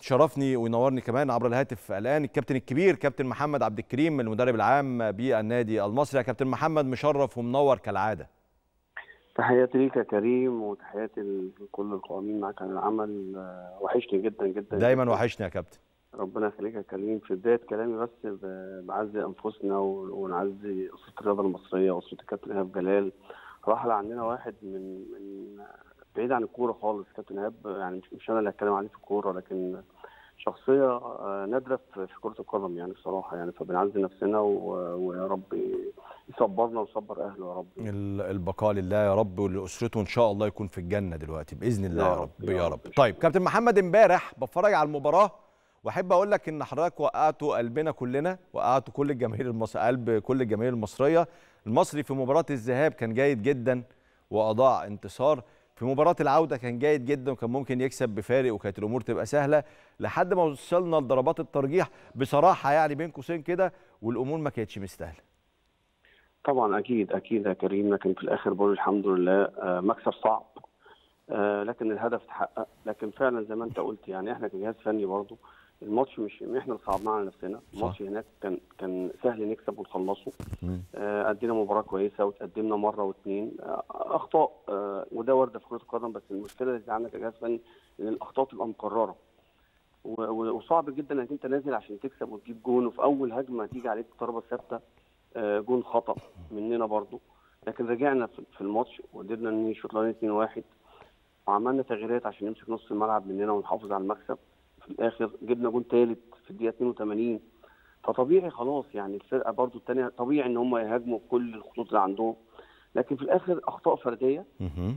شرفني وينورني كمان عبر الهاتف الان الكابتن الكبير كابتن محمد عبد الكريم المدرب العام بالنادي المصري. يا كابتن محمد مشرف ومنور كالعاده. تحياتي ليك يا كريم وتحياتي لكل القائمين معاك على العمل. وحشني جدا جدا دايما جدا. وحشني يا كابتن. ربنا يخليك يا كريم. في بدايه كلامي بس بعزي انفسنا ونعزي اسره الرياضه المصريه واسره الكابتن ايهاب جلال. رحل عننا واحد من بعيد عن الكوره خالص. كابتن ايهاب يعني مش انا اللي هتكلم عليه في الكوره، لكن شخصيه نادره في كره القدم يعني بصراحه يعني. فبنعزي نفسنا ويا رب يصبرنا ويصبر اهله يا رب. البقاء لله يا رب، ولاسرته ان شاء الله يكون في الجنه دلوقتي باذن الله يا رب يا رب. طيب كابتن محمد، امبارح بتفرج على المباراه واحب اقول لك ان حضرتك وقعتوا قلبنا كلنا، وقعتوا كل الجماهير قلب كل الجماهير المصريه. المصري في مباراه الذهاب كان جيد جدا واضاع انتصار، في مباراه العوده كان جيد جدا وكان ممكن يكسب بفارق وكانت الامور تبقى سهله لحد ما وصلنا لضربات الترجيح بصراحه يعني بين قوسين كده، والامور ما كانتش مستاهله. طبعا اكيد يا كريم، لكن في الاخر بقول الحمد لله مكسب صعب، لكن الهدف اتحقق. لكن فعلا زي ما انت قلت يعني احنا كجهاز فني برضه الماتش مش احنا اللي صعبناه على نفسنا. الماتش هناك كان سهل نكسب ونخلصه. ادينا مباراه كويسه وتقدمنا مره واثنين. اخطاء وده وارده في كره القدم، بس المشكله اللي عندنا كجهاز فني ان الاخطاء تبقى مكرره وصعب جدا انك انت نازل عشان تكسب وتجيب جون، وفي اول هجمه تيجي عليك ضربه ثابته جون خطا مننا برضه. لكن رجعنا في الماتش وقدرنا نشوط لنا 2-1 وعملنا تغييرات عشان نمسك نص الملعب مننا ونحافظ على المكسب. في الاخر جبنا جون ثالث في الدقيقه 82. فطبيعي خلاص يعني الفرقه برضو الثانيه طبيعي ان هم يهاجموا بكل الخطوط اللي عندهم، لكن في الاخر اخطاء فرديه.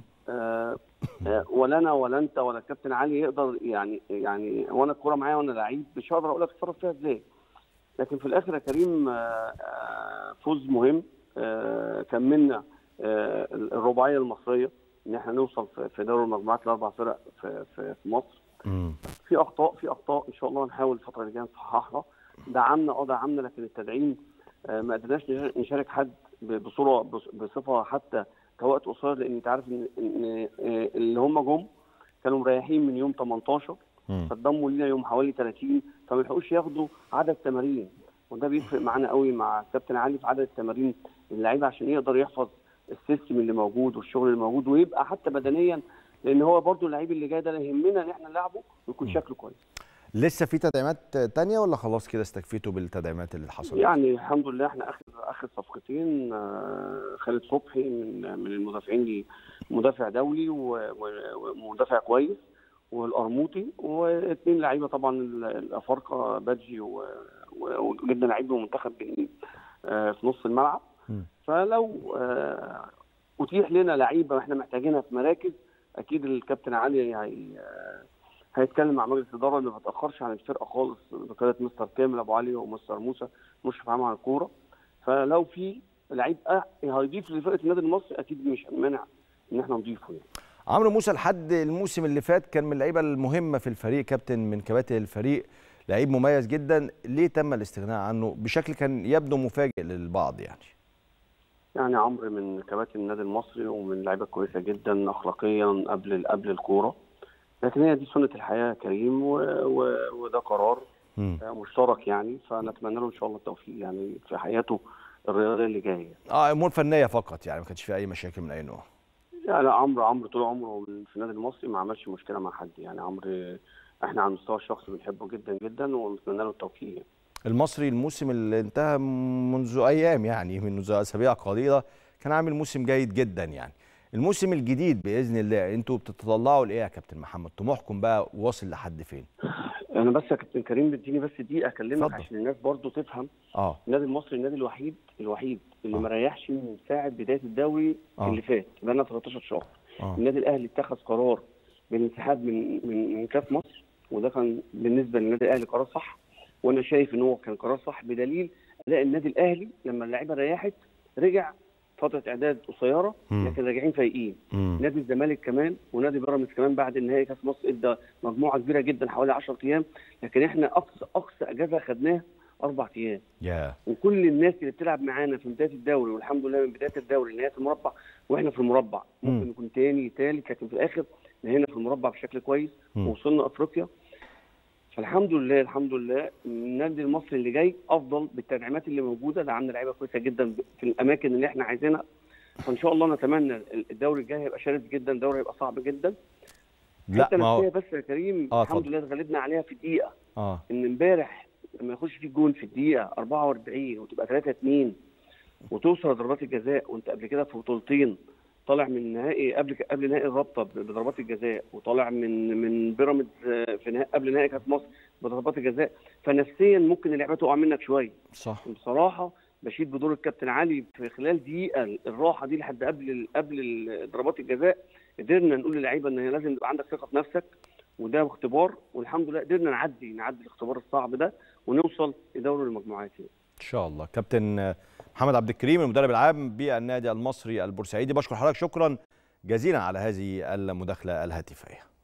ولا انا ولا انت ولا الكابتن علي يقدر يعني وانا الكوره معايا وانا لعيب مش هقدر اقول لك اتصرف فيها ازاي. لكن في الاخر يا كريم فوز مهم. كملنا الرباعيه المصريه ان احنا نوصل في دوري المجموعات ل4 فرق في مصر. في اخطاء ان شاء الله نحاول الفتره اللي جايه نصححها. دعمنا لكن التدعيم ما قدرناش نشارك حد بصفه حتى كوقت قصير، لان انت عارف ان اللي هم جم كانوا مريحين من يوم 18 فاتضموا لينا يوم حوالي 30 فما لحقوش ياخدوا عدد تمارين، وده بيفرق معانا قوي مع الكابتن علي في عدد التمارين اللعيبه عشان يقدر يحفظ السيستم اللي موجود والشغل اللي موجود ويبقى حتى بدنيا، لان هو برضو اللعيب اللي جاي ده يهمنا ان احنا نلعبه ويكون شكله كويس. لسه في تدعيمات تانية ولا خلاص كده استكفيتوا بالتدعيمات اللي حصلت؟ يعني الحمد لله احنا اخر صفقتين خالد صبحي من المدافعين مدافع دولي ومدافع كويس، والقرموطي، واثنين لعيبه طبعا الافارقه بادجي وجبنا لعيب منتخب بنين في نص الملعب. فلو اتيح لنا لعيبه واحنا محتاجينها في مراكز اكيد الكابتن علي هيتكلم مع مجلس الاداره اللي ما بتاخرش عن الفرقه خالص بقياده مستر كامل ابو علي ومستر موسى مشرف عام على الكوره. فلو في لعيب هيضيف لفرقه النادي المصري اكيد مش هنمنع ان احنا نضيفه يعني. عمرو موسى لحد الموسم اللي فات كان من اللعيبه المهمه في الفريق، كابتن من كباتن الفريق، لعيب مميز جدا. ليه تم الاستغناء عنه بشكل كان يبدو مفاجئ للبعض يعني عمرو من كباتن النادي المصري ومن لعيبه كويسه جدا اخلاقيا قبل الكوره، لكن هي دي سنه الحياه يا كريم وده قرار مشترك يعني. فنتمنى له ان شاء الله التوفيق يعني في حياته الرياضيه اللي جايه. امور فنيه فقط يعني ما كانش في اي مشاكل من اي نوع. لا عمرو طول عمره في النادي المصري ما عملش مشكله مع حد يعني. عمرو احنا على المستوى الشخصي بنحبه جدا جدا ونتمنى له التوفيق يعني. المصري الموسم اللي انتهى منذ ايام يعني منذ اسابيع قليله كان عامل موسم جيد جدا يعني. الموسم الجديد باذن الله انتوا بتتطلعوا لايه يا كابتن محمد؟ طموحكم بقى واصل لحد فين؟ انا بس يا كابتن كريم بديني بس دقيقه اكلمك عشان الناس برضو تفهم. النادي المصري النادي الوحيد اللي ما ريحش من ساعه بدايه الدوري اللي فات بقى لنا 13 شهر. النادي الاهلي اتخذ قرار بالانسحاب من كاس مصر، وده كان بالنسبه للنادي الاهلي قرار صح، وانا شايف ان هو كان قرار صح بدليل اداء النادي الاهلي لما اللعيبه ريحت رجع فتره اعداد قصيره لكن راجعين فايقين. نادي الزمالك كمان ونادي بيراميدز كمان بعد النهائي كاس مصر ادى مجموعه كبيره جدا حوالي 10 ايام، لكن احنا اقصى اجازه خدناها 4 ايام. وكل الناس اللي بتلعب معانا في بدايه الدوري والحمد لله من بدايه الدوري لنهايه المربع واحنا في المربع ممكن نكون تاني ثالث، لكن في الاخر نهينا في المربع بشكل كويس ووصلنا افريقيا. فالحمد لله الحمد لله النادي المصري اللي جاي افضل بالتدعيمات اللي موجوده، ده عندنا لعيبه كويسه جدا في الاماكن اللي احنا عايزينها. فان شاء الله نتمنى الدوري الجاي هيبقى شرس جدا، الدوري هيبقى صعب جدا. لا حته ما هو نفسيه بس يا كريم الحمد لله اتغلبنا عليها في دقيقه. ان امبارح لما يخش فيك جون في الدقيقه 44 وتبقى 3-2 وتوصل لضربات الجزاء، وانت قبل كده في بطولتين طالع من نهائي قبل نهائي الرابطه بضربات الجزاء، وطالع من بيراميدز في نهائي قبل نهائي كاس مصر بضربات الجزاء، فنفسيا ممكن اللعبه تقع منك شويه. صح. بصراحه بشيد بدور الكابتن علي في خلال دقيقه الراحه دي لحد قبل ضربات الجزاء قدرنا نقول للعيبه ان لازم يبقى عندك ثقه في نفسك، وده اختبار، والحمد لله قدرنا نعدي الاختبار الصعب ده ونوصل لدوري المجموعات يعني. ان شاء الله. كابتن محمد عبد الكريم المدرب العام بالنادي المصري البورسعيدي، بشكر حضرتك شكرا جزيلا على هذه المداخله الهاتفيه.